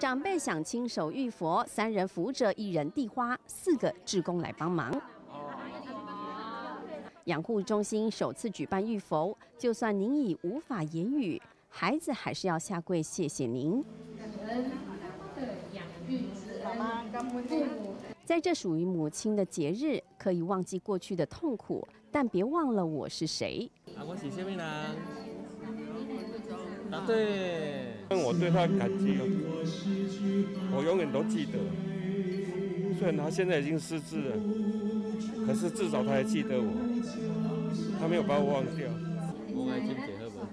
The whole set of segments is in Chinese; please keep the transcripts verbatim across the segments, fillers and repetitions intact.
长辈想亲手浴佛，三人扶着，一人递花，四个志工来帮忙。养护中心首次举办浴佛，就算您已无法言语，孩子还是要下跪谢谢您。在这属于母亲的节日，可以忘记过去的痛苦，但别忘了我是谁。 啊，我是什么人？啊，对， 我对他感激哦，我永远都记得。虽然他现在已经失智了，可是至少他还记得我，他没有把我忘掉。 我爱金姐好不？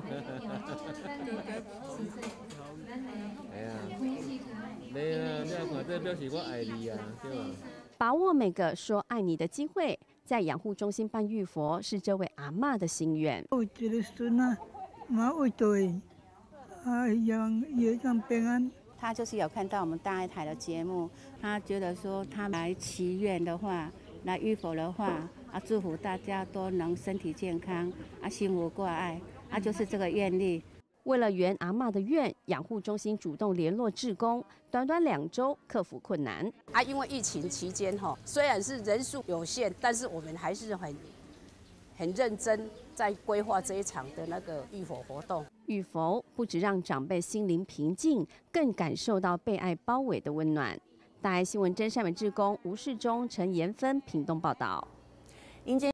哎呀，你啊，你要看这表示我爱你啊，对吧？ 把握每个说爱你的机会，在养护中心办浴佛是这位阿嬷的心愿。 我觉得孙啊，马会对，啊，让也让平安。 他就是有看到我们大爱台的节目，他觉得说他来祈愿的话，来浴佛的话，啊，祝福大家都能身体健康，啊，心无挂碍，啊，就是这个愿力。 为了圆阿嬷的愿，养护中心主动联络志工，短短两周克服困难。 啊，因为疫情期间哈，虽然是人数有限，但是我们还是很很认真在规划这一场的那个浴佛活动。 浴佛不只让长辈心灵平静，更感受到被爱包围的温暖。大爱新闻真善美志工吴世忠、陈延芬屏东报道。